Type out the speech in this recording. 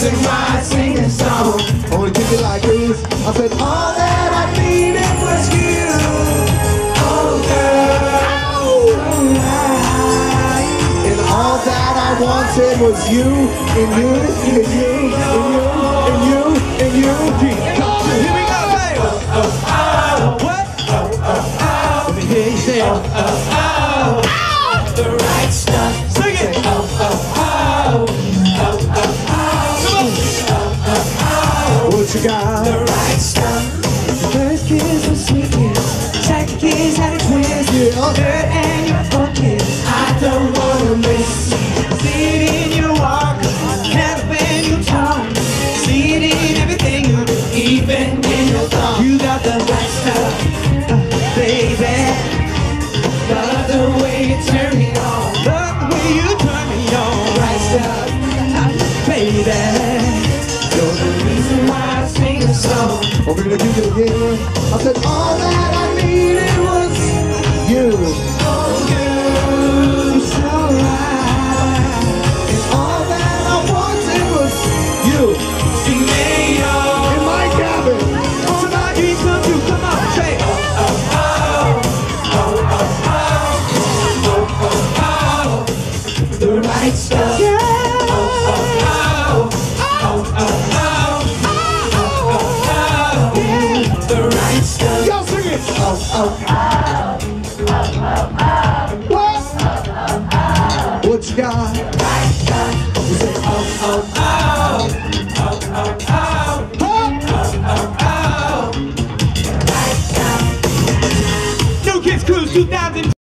reason why I sing this song. Only kick it like this. I said all that I needed was you. Oh girl, and all that I wanted was you, and you, and you, and you, and you, and you. Here we go, baby. What? Let me hear you say it. The right stuff. Sing it. What you got? The right stuff. First kiss was sweet kiss, second kiss had a twist, Yeah. third and your fourth kiss. I don't wanna miss. See it in your walk, never when you talk. See it in everything you do, Even in your thought. you got the right stuff, baby. Love the way you turn me on. Love the way you turn me on, Right stuff. baby. You're the reason why I sing this song. Oh, we're gonna do it again. I said all that I needed was you. Oh, you so right. And all that I wanted was you. See me on. In my cabin. So my dreams come true, come on, say it. The right stuff. The right stuff. Y'all sing it. What? What you got? We say, New Kids Cruise 2000.